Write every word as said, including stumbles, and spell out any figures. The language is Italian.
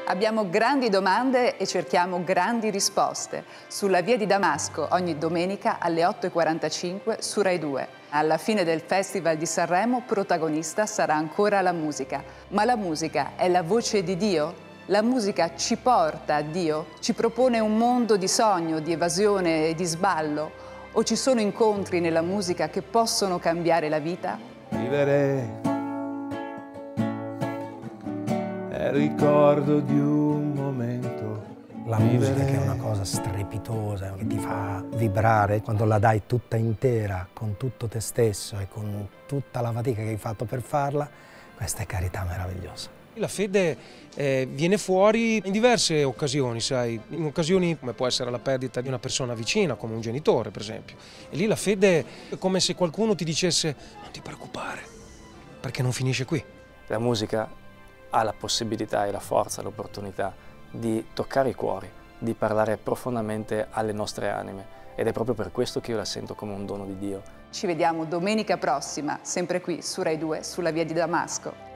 Abbiamo grandi domande e cerchiamo grandi risposte. Sulla via di Damasco, ogni domenica alle otto e quarantacinque su Rai due. Alla fine del Festival di Sanremo, protagonista sarà ancora la musica. Ma la musica è la voce di Dio? La musica ci porta a Dio? Ci propone un mondo di sogno, di evasione e di sballo? O ci sono incontri nella musica che possono cambiare la vita? Vivere è il ricordo di un momento. La musica che è una cosa strepitosa, che ti fa vibrare quando la dai tutta intera, con tutto te stesso e con tutta la fatica che hai fatto per farla, questa è carità meravigliosa. La fede eh, viene fuori in diverse occasioni, sai, in occasioni come può essere la perdita di una persona vicina, come un genitore per esempio. E lì la fede è come se qualcuno ti dicesse non ti preoccupare, perché non finisce qui. La musica ha la possibilità e la forza, l'opportunità di toccare i cuori, di parlare profondamente alle nostre anime ed è proprio per questo che io la sento come un dono di Dio. Ci vediamo domenica prossima, sempre qui su Rai due, sulla via di Damasco.